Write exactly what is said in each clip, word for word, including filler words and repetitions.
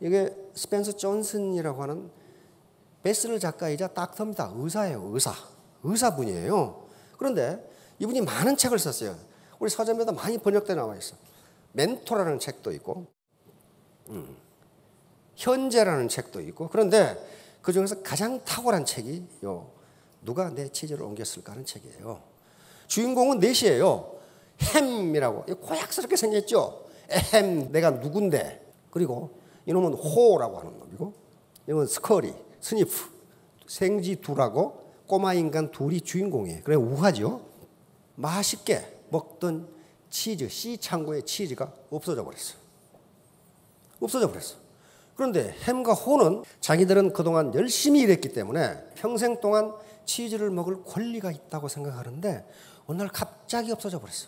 이게 스펜서 존슨이라고 하는 베스트셀러 작가이자 닥터입니다. 의사예요. 의사. 의사분이에요. 그런데 이분이 많은 책을 썼어요. 우리 서점에도 많이 번역돼 나와 있어. 멘토라는 책도 있고 음, 현재라는 책도 있고. 그런데 그중에서 가장 탁월한 책이 요 누가 내 치즈를 옮겼을까 하는 책이에요. 주인공은 넷이에요. 햄이라고 고약스럽게 생겼죠. 햄 내가 누군데. 그리고 이놈은 호라고 하는 놈이고 이놈은 스커리, 스니프, 생쥐 둘하고 꼬마 인간 둘이 주인공이에요. 그래 우하죠. 맛있게 먹던 치즈, 씨 창고의 치즈가 없어져 버렸어. 없어져 버렸어. 그런데 햄과 호는 자기들은 그동안 열심히 일했기 때문에 평생 동안 치즈를 먹을 권리가 있다고 생각하는데 어느 날 갑자기 없어져 버렸어.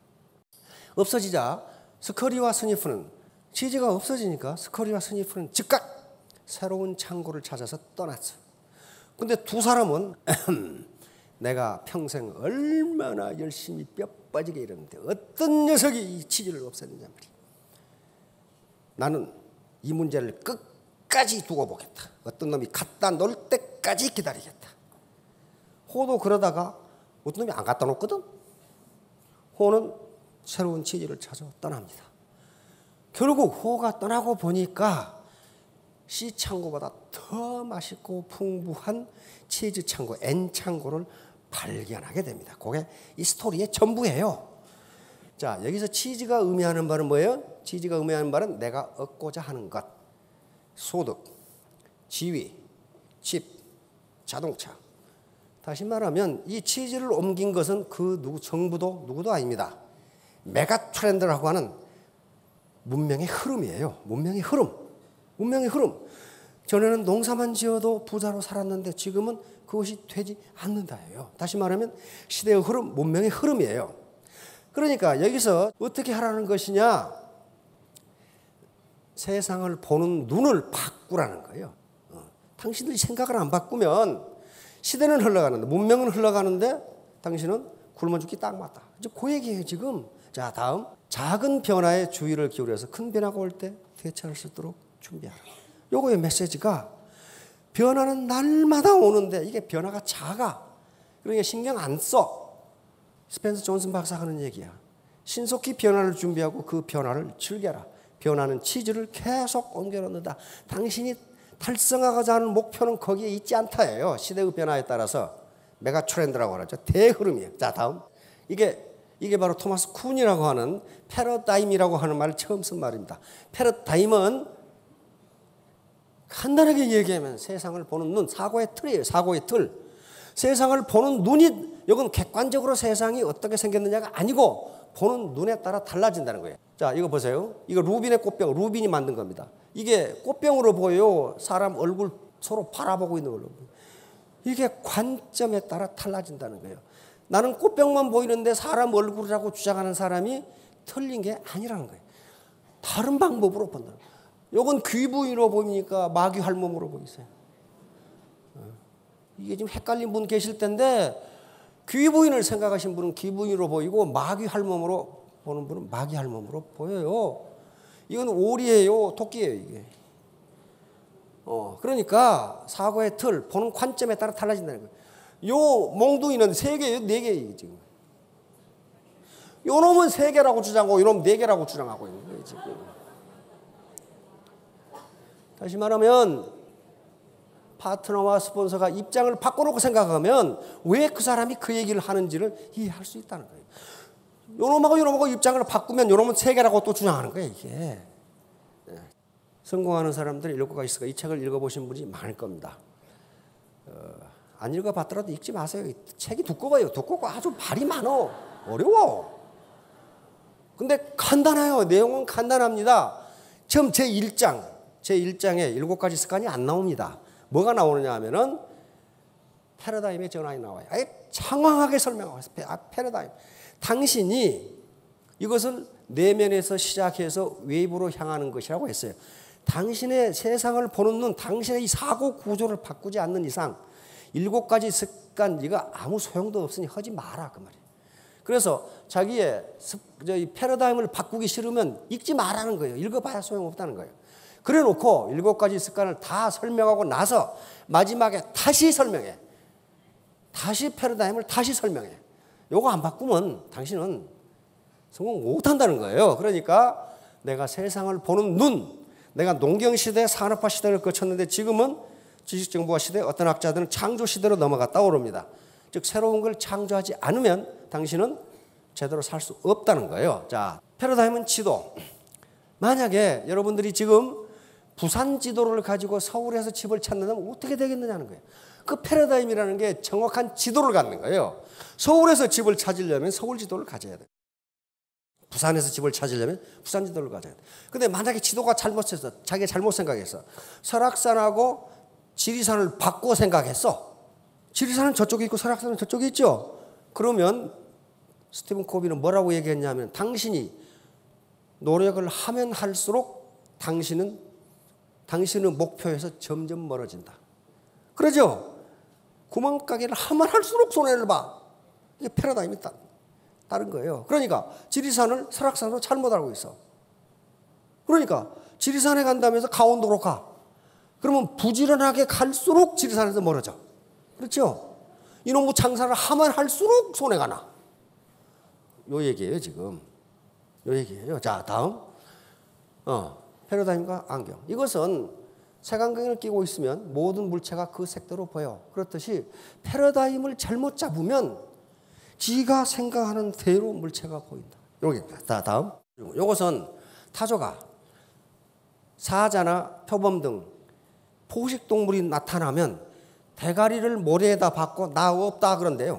없어지자 스커리와 스니프는 치즈가 없어지니까 스커리와 스니프는 즉각 새로운 창고를 찾아서 떠났어. 근데 두 사람은 내가 평생 얼마나 열심히 뼈 빠지게 일했는데 어떤 녀석이 이 치즈를 없앴느냐 말이야. 나는 이 문제를 끝까지 두고 보겠다. 어떤 놈이 갖다 놓을 때까지 기다리겠다. 호도 그러다가 어떤 놈이 안 갖다 놓거든. 호는 새로운 치즈를 찾아 떠납니다. 결국 호가 떠나고 보니까 C 창고보다 더 맛있고 풍부한 치즈 창고, N 창고를 발견하게 됩니다. 그게 이 스토리의 전부예요. 자, 여기서 치즈가 의미하는 바는 뭐예요? 치즈가 의미하는 바는 내가 얻고자 하는 것, 소득, 지위, 집, 자동차. 다시 말하면 이 치즈를 옮긴 것은 그 누구 정부도 누구도 아닙니다. 메가 트렌드라고 하는 문명의 흐름이에요. 문명의 흐름. 문명의 흐름. 전에는 농사만 지어도 부자로 살았는데 지금은 그것이 되지 않는다예요. 다시 말하면 시대의 흐름, 문명의 흐름이에요. 그러니까 여기서 어떻게 하라는 것이냐? 세상을 보는 눈을 바꾸라는 거예요. 어. 당신들이 생각을 안 바꾸면 시대는 흘러가는데, 문명은 흘러가는데 당신은 굶어 죽기 딱 맞다. 이제 그 얘기예요, 지금. 자, 다음. 작은 변화에 주의를 기울여서 큰 변화가 올 때 대처할 수 있도록 준비하라. 요거의 메시지가 변화는 날마다 오는데 이게 변화가 작아. 그러니까 신경 안 써. 스펜서 존슨 박사가 하는 얘기야. 신속히 변화를 준비하고 그 변화를 즐겨라. 변화는 치즈를 계속 옮겨 놓는다. 당신이 달성하고자 하는 목표는 거기에 있지 않다예요. 시대의 변화에 따라서 메가 트렌드라고 하죠. 대흐름이에요. 자, 다음. 이게 이게 바로 토마스 쿤이라고 하는 패러다임이라고 하는 말을 처음 쓴 말입니다. 패러다임은 간단하게 얘기하면 세상을 보는 눈, 사고의 틀이에요. 사고의 틀. 세상을 보는 눈이 이건 객관적으로 세상이 어떻게 생겼느냐가 아니고 보는 눈에 따라 달라진다는 거예요. 자, 이거 보세요. 이거 루빈의 꽃병, 루빈이 만든 겁니다. 이게 꽃병으로 보여요. 사람 얼굴 서로 바라보고 있는 걸로. 이게 관점에 따라 달라진다는 거예요. 나는 꽃병만 보이는데 사람 얼굴이라고 주장하는 사람이 틀린 게 아니라는 거예요. 다른 방법으로 본다는 거예요. 이건 귀부인으로 보이니까 마귀 할멈으로 보이세요. 이게 지금 헷갈린 분 계실 텐데 귀부인을 생각하신 분은 귀부인으로 보이고 마귀 할멈으로 보는 분은 마귀 할멈으로 보여요. 이건 오리예요, 토끼예요, 이게. 어, 그러니까 사고의 틀, 보는 관점에 따라 달라진다는 거예요. 요 몽둥이는 세 개예요, 네 개예요, 지금. 요 놈은 세 개라고 주장하고 요 놈 네 개라고 주장하고 있는 거예요, 지금. 다시 말하면 파트너와 스폰서가 입장을 바꿔놓고 생각하면 왜 그 사람이 그 얘기를 하는지를 이해할 수 있다는 거예요. 요놈하고 요놈하고 입장을 바꾸면 요놈은 세 개라고 또 주장하는 거예요, 이게. 네. 성공하는 사람들이 일곱 가지 있을까? 이 책을 읽어보신 분이 많을 겁니다. 어, 안 읽어봤더라도 읽지 마세요. 책이 두꺼워요. 두껍고 아주 말이 많어. 어려워. 근데 간단해요. 내용은 간단합니다. 처음 제일 장, 제일 장에 일곱 가지 습관이 안 나옵니다. 뭐가 나오느냐 하면은 패러다임의 전환이 나와요. 아예 장황하게 설명하고 있어요. 아, 패러다임. 당신이 이것을 내면에서 시작해서 외부로 향하는 것이라고 했어요. 당신의 세상을 보는 눈, 당신의 이 사고 구조를 바꾸지 않는 이상 일곱 가지 습관 이거 아무 소용도 없으니 하지 마라 그 말이에요. 그래서 자기의 패러다임을 바꾸기 싫으면 읽지 말라는 거예요. 읽어봐야 소용없다는 거예요. 그래 놓고 일곱 가지 습관을 다 설명하고 나서 마지막에 다시 설명해. 다시 패러다임을 다시 설명해. 요거 안 바꾸면 당신은 성공 못 한다는 거예요. 그러니까 내가 세상을 보는 눈, 내가 농경시대, 산업화 시대를 거쳤는데 지금은 지식정보화 시대, 어떤 학자들은 창조시대로 넘어갔다 오릅니다. 즉 새로운 걸 창조하지 않으면 당신은 제대로 살 수 없다는 거예요. 자, 패러다임은 지도. 만약에 여러분들이 지금 부산 지도를 가지고 서울에서 집을 찾는다면 어떻게 되겠느냐는 거예요. 그 패러다임이라는 게 정확한 지도를 갖는 거예요. 서울에서 집을 찾으려면 서울 지도를 가져야 돼요. 부산에서 집을 찾으려면 부산 지도를 가져야 돼요. 근데 만약에 지도가 잘못해서 자기가 잘못 생각했어. 설악산하고 지리산을 바꿔 생각했어. 지리산은 저쪽에 있고 설악산은 저쪽에 있죠. 그러면 스티븐 코비는 뭐라고 얘기했냐면 당신이 노력을 하면 할수록 당신은 당신의 목표에서 점점 멀어진다. 그러죠? 구멍가게를 하면 할수록 손해를 봐. 이게 패러다임이 따, 다른 거예요. 그러니까 지리산을 설악산으로 잘못 알고 있어. 그러니까 지리산에 간다면서 강원도로 가. 그러면 부지런하게 갈수록 지리산에서 멀어져. 그렇죠? 이놈의 장사를 하면 할수록 손해가 나. 요 얘기예요 지금. 요 얘기예요. 자, 다음. 어, 패러다임과 안경. 이것은 색안경을 끼고 있으면 모든 물체가 그 색대로 보여. 그렇듯이 패러다임을 잘못 잡으면 지가 생각하는 대로 물체가 보인다. 요게 다 다음. 요것은 타조가 사자나 표범 등 포식 동물이 나타나면 대가리를 모래에다 박고 나 없다 그런데요.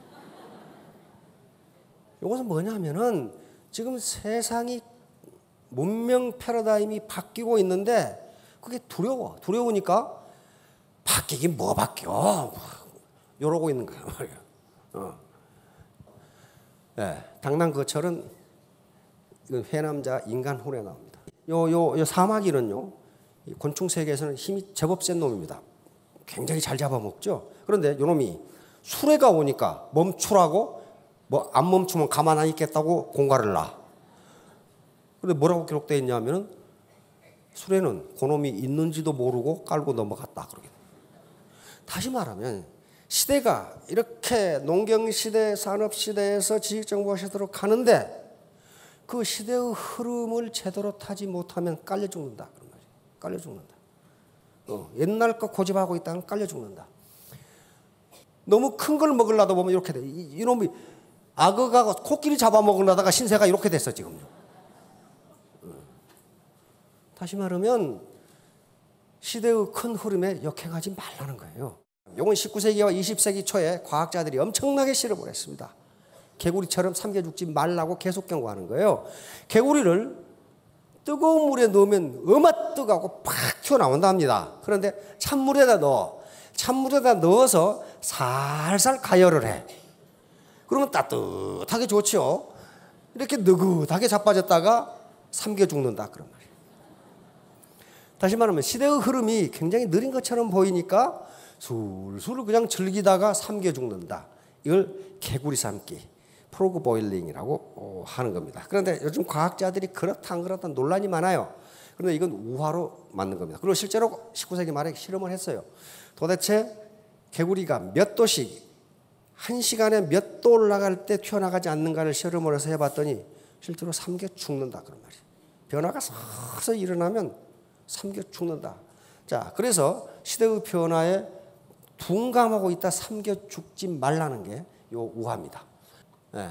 요것은 뭐냐면은 지금 세상이 문명 패러다임이 바뀌고 있는데 그게 두려워. 두려우니까 바뀌긴 뭐 바뀌어. 이러고 있는 거야. 어. 네, 당랑거철은 회남자 인간혼에 나옵니다. 요, 요, 요 사마귀는요, 곤충 세계에서는 힘이 제법 센 놈입니다. 굉장히 잘 잡아먹죠. 그런데 요 놈이 수레가 오니까 멈추라고 뭐 안 멈추면 가만 안 있겠다고 공갈을 놔. 그런데 뭐라고 기록되어 있냐면은 수레는 그놈이 있는지도 모르고 깔고 넘어갔다. 그러게. 다시 말하면 시대가 이렇게 농경시대, 산업시대에서 지식정보화 시대로 가는데 그 시대의 흐름을 제대로 타지 못하면 깔려 죽는다. 그런 말이에요. 깔려 죽는다. 어, 옛날 거 고집하고 있다면 깔려 죽는다. 너무 큰 걸 먹으려다 보면 이렇게 돼. 이, 이놈이 악어가 코끼리 잡아먹으려다가 신세가 이렇게 됐어 지금요. 다시 말하면 시대의 큰 흐름에 역행하지 말라는 거예요. 이건 십구 세기와 이십 세기 초에 과학자들이 엄청나게 실험을 했습니다. 개구리처럼 삼켜 죽지 말라고 계속 경고하는 거예요. 개구리를 뜨거운 물에 넣으면 어마뜨거하고 팍 튀어나온다 합니다. 그런데 찬물에다 넣어. 찬물에다 넣어서 살살 가열을 해. 그러면 따뜻하게 좋죠. 이렇게 느긋하게 자빠졌다가 삼켜 죽는다. 그런 말이에요. 다시 말하면 시대의 흐름이 굉장히 느린 것처럼 보이니까 술술 그냥 즐기다가 삼켜 죽는다. 이걸 개구리 삶기, 프로그 보일링이라고 하는 겁니다. 그런데 요즘 과학자들이 그렇다 안 그렇다 논란이 많아요. 그런데 이건 우화로 맞는 겁니다. 그리고 실제로 십구 세기 말에 실험을 했어요. 도대체 개구리가 몇 도씩 한 시간에 몇 도 올라갈 때 튀어나가지 않는가를 실험을 해서 해봤더니 실제로 삼켜 죽는다. 그런 말이에요. 변화가 서서히 일어나면 삼켜 죽는다. 자, 그래서 시대의 변화에 둔감하고 있다 삼켜 죽지 말라는 게 요 우화입니다. 네.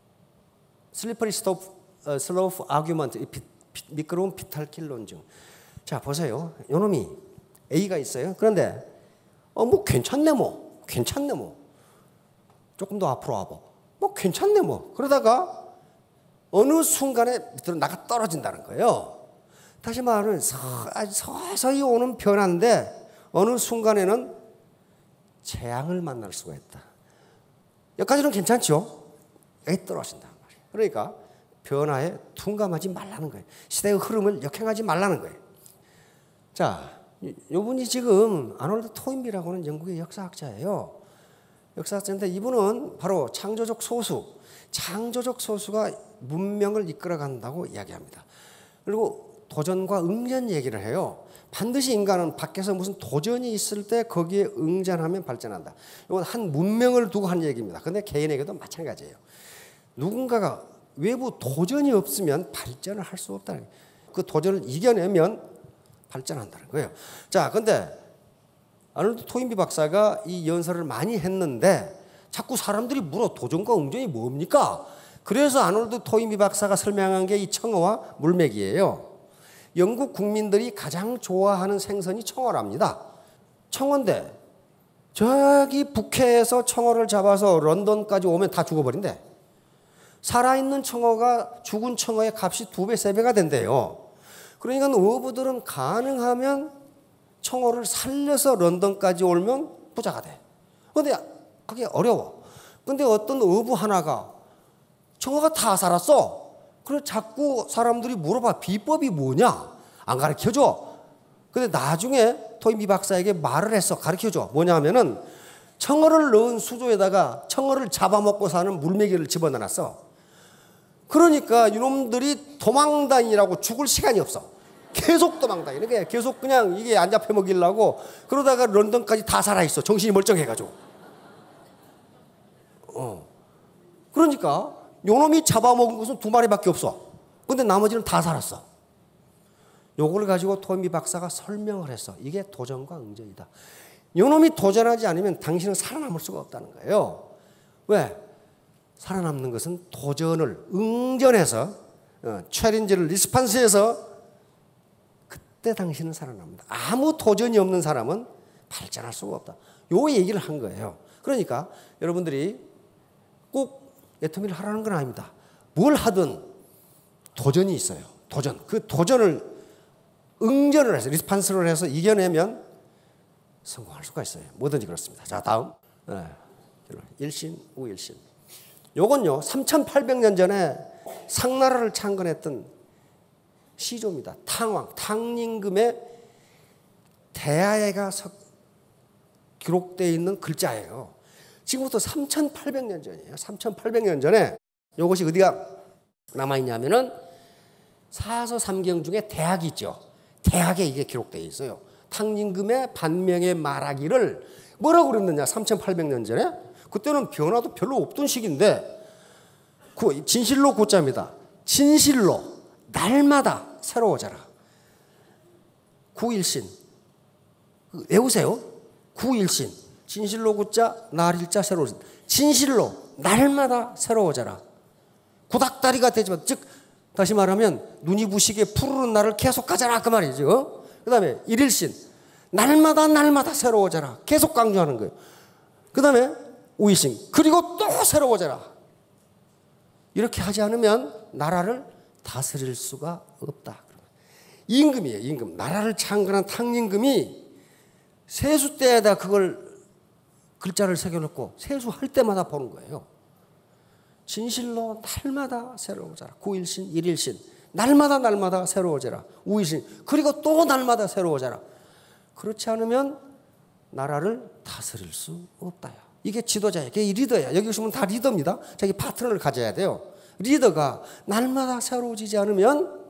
슬리퍼리 스토프, 어, 슬로프 아규먼트, 미끄러운 비탈길 논증. 자, 보세요. 요 놈이 A가 있어요. 그런데 어, 뭐 괜찮네 뭐. 괜찮네 뭐. 조금 더 앞으로 와봐. 뭐 괜찮네 뭐. 그러다가 어느 순간에 밑으로 나가 떨어진다는 거예요. 다시 말하면 서서히 오는 변화인데 어느 순간에는 재앙을 만날 수가 있다. 여기까지는 괜찮죠? 여기 떨어진단 말이에요. 그러니까 변화에 둔감하지 말라는 거예요. 시대의 흐름을 역행하지 말라는 거예요. 자, 이분이 지금 아놀드 토인비라고 하는 영국의 역사학자예요. 역사학자인데 이분은 바로 창조적 소수, 창조적 소수가 문명을 이끌어간다고 이야기합니다. 그리고 도전과 응전 얘기를 해요. 반드시 인간은 밖에서 무슨 도전이 있을 때 거기에 응전하면 발전한다. 이건 한 문명을 두고 한 얘기입니다. 근데 개인에게도 마찬가지예요. 누군가가 외부 도전이 없으면 발전을 할 수 없다는 거예요. 그 도전을 이겨내면 발전한다는 거예요. 자, 근데 아놀드 토인비 박사가 이 연설을 많이 했는데 자꾸 사람들이 물어 도전과 응전이 뭡니까? 그래서 아놀드 토인비 박사가 설명한 게 이 청어와 물메기예요. 영국 국민들이 가장 좋아하는 생선이 청어랍니다. 청어인데 저기 북해에서 청어를 잡아서 런던까지 오면 다 죽어버린대. 살아있는 청어가 죽은 청어의 값이 두 배, 세 배가 된대요. 그러니까 어부들은 가능하면 청어를 살려서 런던까지 오면 부자가 돼. 그런데 그게 어려워. 근데 어떤 어부 하나가 청어가 다 살았어. 그래 자꾸 사람들이 물어봐. 비법이 뭐냐? 안 가르쳐줘. 근데 나중에 토인비 박사에게 말을 했어. 가르쳐줘. 뭐냐 하면은 청어를 넣은 수조에다가 청어를 잡아먹고 사는 물메기를 집어넣어놨어. 그러니까 이놈들이 도망다니라고 죽을 시간이 없어. 계속 도망다니는 거야. 계속 그냥 이게 안 잡혀 먹이려고. 그러다가 런던까지 다 살아있어. 정신이 멀쩡해가지고. 어. 그러니까 요놈이 잡아먹은 것은 두 마리밖에 없어. 근데 나머지는 다 살았어. 요걸 가지고 토인비 박사가 설명을 했어. 이게 도전과 응전이다. 요놈이 도전하지 않으면 당신은 살아남을 수가 없다는 거예요. 왜? 살아남는 것은 도전을 응전해서 어, 챌린지를 리스판스해서 그때 당신은 살아납니다. 아무 도전이 없는 사람은 발전할 수가 없다. 요 얘기를 한 거예요. 그러니까 여러분들이 꼭 애터미를 하라는 건 아닙니다. 뭘 하든 도전이 있어요. 도전. 그 도전을 응전을 해서 리스판스를 해서 이겨내면 성공할 수가 있어요. 뭐든지 그렇습니다. 자, 다음. 네. 일신, 우일신. 요건요, 삼천팔백 년 전에 상나라를 창건했던 시조입니다. 탕왕, 탕림금의 대하에가 기록되어 있는 글자예요. 지금부터 삼천팔백 년 전이에요. 삼천팔백 년 전에 이것이 어디가 남아있냐면은 사서 삼경 중에 대학이 있죠. 대학에 이게 기록되어 있어요. 탕림금의 반명에 말하기를 뭐라고 그랬느냐. 삼천팔백 년 전에. 그때는 변화도 별로 없던 시기인데 그 진실로 고자입니다. 진실로 날마다 새로워져라. 구일신. 외우세요. 구일신. 진실로 고자 날일자 새로워진. 진실로 날마다 새로워져라. 구닥다리가 되지만 즉 다시 말하면 눈이 부시게 푸르른 날을 계속 가져라 그 말이죠. 그 다음에 일일신. 날마다 날마다 새로워져라. 계속 강조하는 거예요. 그 다음에 우일신. 그리고 또 새로워져라. 이렇게 하지 않으면 나라를 다스릴 수가 없다. 임금이에요. 임금. 나라를 창건한 탕림금이 세수 때에다 그걸 글자를 새겨놓고 세수할 때마다 보는 거예요. 진실로 날마다 새로워져라. 구일신, 일일신. 날마다 날마다 새로워져라. 우일신. 그리고 또 날마다 새로워져라. 그렇지 않으면 나라를 다스릴 수 없다요. 이게 지도자예요. 이게 리더예요. 여기 오시면 다 리더입니다. 자기 파트너를 가져야 돼요. 리더가 날마다 새로워지지 않으면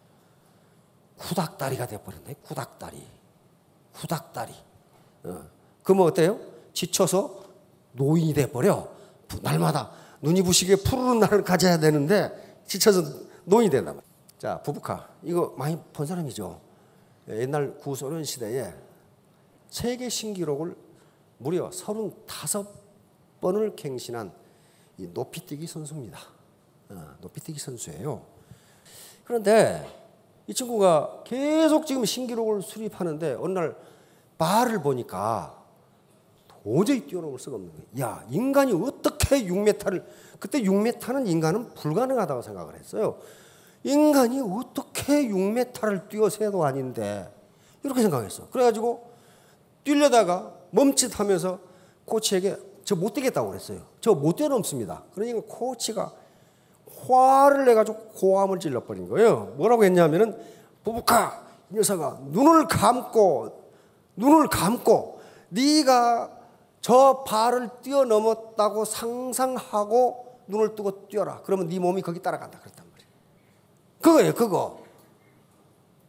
구닥다리가 돼버렸네. 구닥다리. 구닥다리. 어. 그러면 어때요? 지쳐서 노인이 돼버려. 날마다 눈이 부시게 푸르른 날을 가져야 되는데 지쳐서 노인이 된다. 자, 부부카. 이거 많이 본 사람이죠. 옛날 구소련 시대에 세계 신기록을 무려 서른다섯 번을 갱신한 이 높이뛰기 선수입니다. 어, 높이뛰기 선수예요. 그런데 이 친구가 계속 지금 신기록을 수립하는데 어느 날 말을 보니까 도저히 뛰어넘을 수가 없는 거예요. 야, 인간이 어떻게 육 미터를, 그때 육 미터는 인간은 불가능하다고 생각을 했어요. 인간이 어떻게 육 미터를 뛰어서도 아닌데 이렇게 생각했어. 그래가지고 뛰려다가 멈칫하면서 코치에게 저 못 뛰겠다고 그랬어요. 저 못 뛰어넘습니다. 그러니까 코치가 화를 내가지고 고함을 질러버린 거예요. 뭐라고 했냐면은 부부카 이 녀석아 눈을 감고 눈을 감고 네가 저 발을 뛰어넘었다고 상상하고 눈을 뜨고 뛰어라. 그러면 네 몸이 거기 따라간다. 그랬단 말이에요. 그거예요. 그거.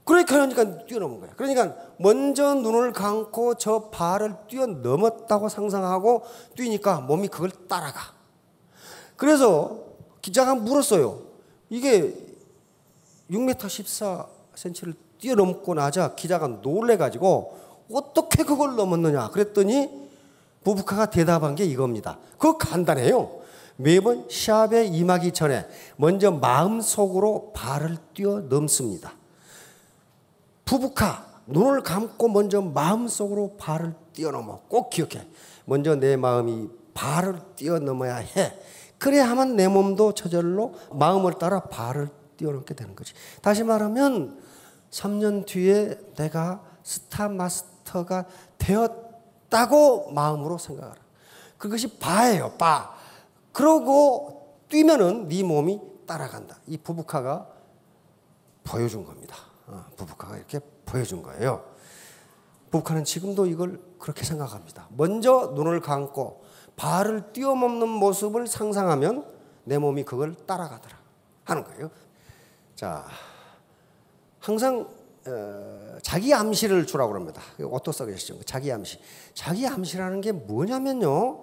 그러니까 그러니까 뛰어넘은 거야. 그러니까 먼저 눈을 감고 저 발을 뛰어넘었다고 상상하고 뛰니까 몸이 그걸 따라가. 그래서 기자가 물었어요. 이게 육 미터 십사 센티미터를 뛰어넘고 나자 기자가 놀래가지고 어떻게 그걸 넘었느냐 그랬더니 부부카가 대답한 게 이겁니다. 그거 간단해요. 매번 시합에 임하기 전에 먼저 마음속으로 발을 뛰어넘습니다. 부부카 눈을 감고 먼저 마음속으로 발을 뛰어넘어. 꼭 기억해. 먼저 내 마음이 발을 뛰어넘어야 해. 그래야만 내 몸도 저절로 마음을 따라 발을 뛰어넘게 되는 거지. 다시 말하면 삼 년 뒤에 내가 스타 마스터가 되었다고 마음으로 생각하라. 그것이 바예요. 바. 그러고 뛰면은 네 몸이 따라간다. 이 부부카가 보여준 겁니다. 어, 부부카가 이렇게 보여준 거예요. 부부카는 지금도 이걸 그렇게 생각합니다. 먼저 눈을 감고 발을 뛰어넘는 모습을 상상하면 내 몸이 그걸 따라가더라 하는 거예요. 자, 항상 어, 자기 암시를 주라고 합니다. 옷도 써 계시죠. 자기 암시. 자기 암시라는 게 뭐냐면요.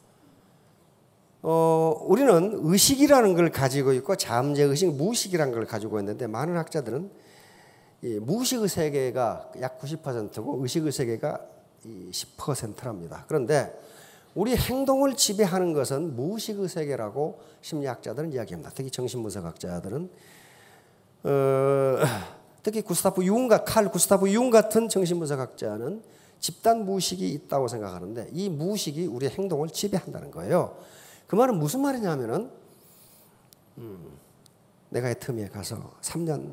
어, 우리는 의식이라는 걸 가지고 있고 잠재의식, 무의식이라는 걸 가지고 있는데 많은 학자들은 이 무의식의 세계가 약 구십 퍼센트고 의식의 세계가 이 십 퍼센트랍니다. 그런데 우리 행동을 지배하는 것은 무의식의 세계라고 심리학자들은 이야기합니다. 특히 정신분석학자들은 어, 특히 구스타프 융, 칼 구스타프 융 같은 정신분석학자는 집단 무의식이 있다고 생각하는데 이 무의식이 우리의 행동을 지배한다는 거예요. 그 말은 무슨 말이냐면은 음, 내가 애터미에 가서 삼 년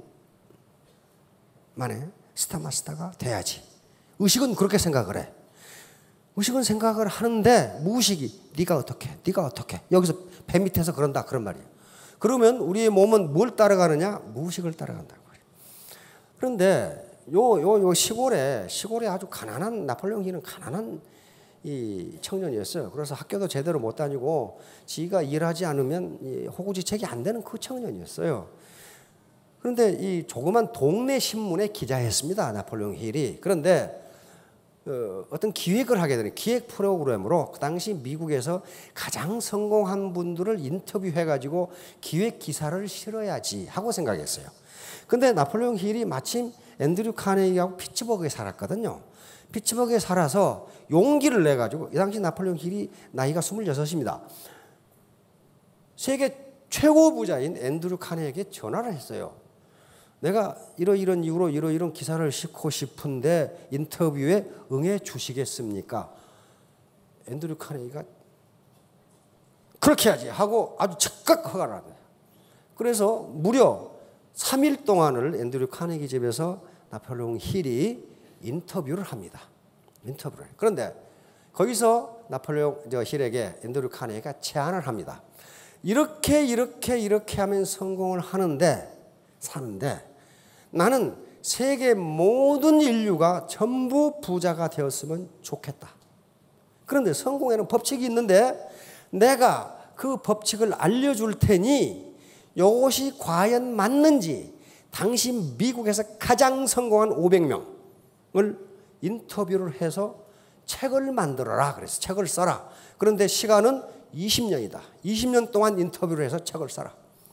만에 스타마스터가 돼야지. 의식은 그렇게 생각을 해. 의식은 생각을 하는데 무의식이 네가 어떻게, 네가 어떻게 여기서 배 밑에서 그런다 그런 말이에요. 그러면 우리의 몸은 뭘 따라가느냐? 무의식을 따라간다는 거예요. 그런데 요, 요, 요 시골에 시골에 아주 가난한 나폴레옹 힐은 가난한 이 청년이었어요. 그래서 학교도 제대로 못 다니고 지가 일하지 않으면 이 호구지책이 안 되는 그 청년이었어요. 그런데 이 조그만 동네 신문에 기자했습니다. 나폴레옹 힐이. 그런데 어, 어떤 기획을 하게 되는 기획 프로그램으로 그 당시 미국에서 가장 성공한 분들을 인터뷰해가지고 기획 기사를 실어야지 하고 생각했어요. 근데 나폴레옹 힐이 마침 앤드류 카네기하고 피츠버그에 살았거든요. 피츠버그에 살아서 용기를 내가지고 이 당시 나폴레옹 힐이 나이가 스물여섯입니다. 세계 최고 부자인 앤드류 카네기에게 전화를 했어요. 내가 이러이런 이유로 이러이런 기사를 싣고 싶은데 인터뷰에 응해 주시겠습니까? 앤드류 카네기가 그렇게 해야지 하고 아주 즉각 허가를 합니다. 그래서 무려 삼 일 동안을 앤드류 카네기 집에서 나폴레옹 힐이 인터뷰를 합니다. 인터뷰를. 그런데 거기서 나폴레옹 저 힐에게 앤드류 카네기가 제안을 합니다. 이렇게 이렇게 이렇게 하면 성공을 하는데 사는데 나는 세계 모든 인류가 전부 부자가 되었으면 좋겠다. 그런데 성공에는 법칙이 있는데 내가 그 법칙을 알려줄 테니 이것이 과연 맞는지 당시 미국에서 가장 성공한 오백 명을 인터뷰를 해서 책을 만들어라. 그래서 책을 써라. 그런데 시간은 이십 년이다. 이십 년 동안 인터뷰를 해서 책을 써라.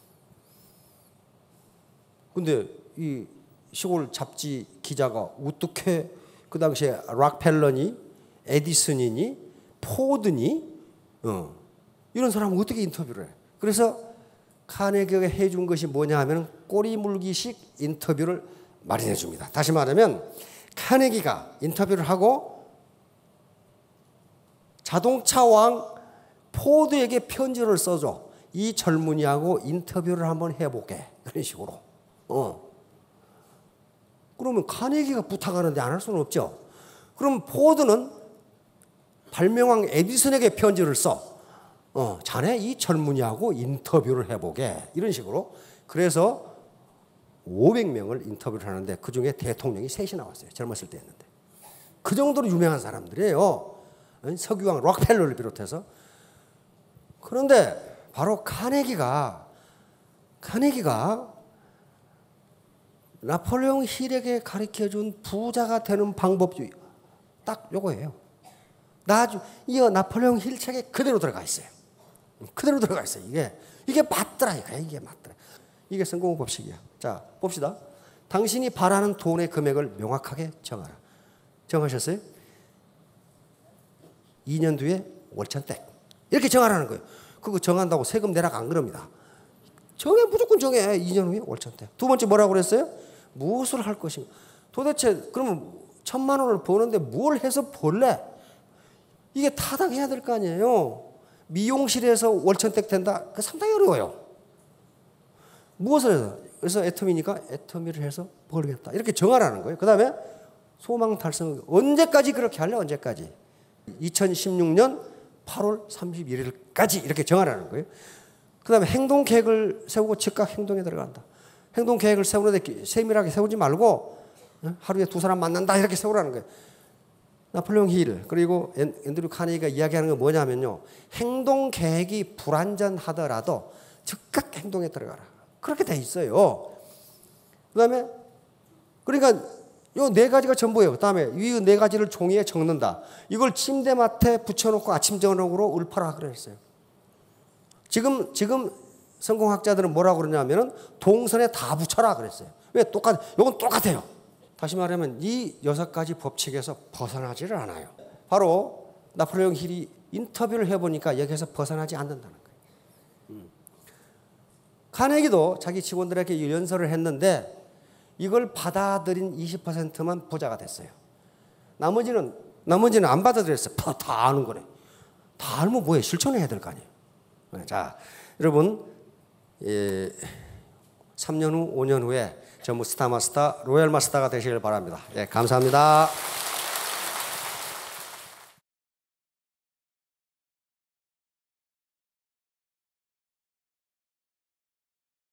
근데 이 시골 잡지 기자가 어떻게 그 당시에 락펠러니 에디슨이니 포드니 어, 이런 사람은 어떻게 인터뷰를 해? 그래서 카네기가 해준 것이 뭐냐 하면 꼬리 물기식 인터뷰를 마련해 줍니다. 다시 말하면 카네기가 인터뷰를 하고 자동차 왕 포드에게 편지를 써줘. 이 젊은이하고 인터뷰를 한번 해보게. 그런 식으로. 어. 그러면 카네기가 부탁하는데 안 할 수는 없죠. 그럼 포드는 발명왕 에디슨에게 편지를 써. 어, 자네 이 젊은이하고 인터뷰를 해보게. 이런 식으로. 그래서 오백 명을 인터뷰를 하는데 그중에 대통령이 셋이 나왔어요. 젊었을 때 했는데. 그 정도로 유명한 사람들이에요. 석유왕 록펠러를 비롯해서. 그런데 바로 카네기가 카네기가 나폴레옹 힐에게 가르쳐준 부자가 되는 방법이 딱 요거예요. 나중 이 나폴레옹 힐 책에 그대로 들어가 있어요. 그대로 들어가 있어요. 이게 이게 맞더라 이거야. 이게 맞더라. 이게 성공 법칙이야. 자 봅시다. 당신이 바라는 돈의 금액을 명확하게 정하라. 정하셨어요? 이 년 뒤에 월천댁 이렇게 정하라는 거예요. 그거 정한다고 세금 내라고 안 그럽니다. 정해 무조건 정해. 이 년 후에 월천댁. 두 번째 뭐라고 그랬어요? 무엇을 할 것인가. 도대체 그러면 천만 원을 버는데 뭘 해서 벌래? 이게 타당해야 될 거 아니에요. 미용실에서 월천댁 된다. 그 상당히 어려워요. 무엇을 해서? 그래서 애터미니까 애터미를 해서 벌겠다. 이렇게 정하라는 거예요. 그 다음에 소망 달성. 언제까지 그렇게 할래? 언제까지? 이천십육 년 팔월 삼십일일까지 이렇게 정하라는 거예요. 그 다음에 행동 계획을 세우고 즉각 행동에 들어간다. 행동 계획을 세우는데 세밀하게 세우지 말고 하루에 두 사람 만난다 이렇게 세우라는 거예요. 나폴레옹 힐 그리고 앤드류 카네기가 이야기하는 건 뭐냐면요. 행동 계획이 불완전하더라도 즉각 행동에 들어가라. 그렇게 돼 있어요. 그 다음에 그러니까 요 네 가지가 전부예요. 그 다음에 이 네 가지를 종이에 적는다. 이걸 침대맡에 붙여놓고 아침 저녁으로 읊어라 그랬어요. 지금 지금 성공학자들은 뭐라고 그러냐면은 동선에 다 붙여라 그랬어요. 왜 똑같? 요건 똑같아요. 다시 말하면 이 여섯 가지 법칙에서 벗어나지를 않아요. 바로 나폴레옹 힐이 인터뷰를 해보니까 여기에서 벗어나지 않는다는 거예요. 음. 카네기도 자기 직원들에게 연설을 했는데 이걸 받아들인 이십 퍼센트만 부자가 됐어요. 나머지는 나머지는 안 받아들였어요. 다 아는 거네. 다 알면 뭐해? 실천해야 될 거 아니에요. 자, 여러분 예, 삼 년 후, 오 년 후에 전부 스타마스터, 로얄마스터가 되시길 바랍니다. 예, 감사합니다.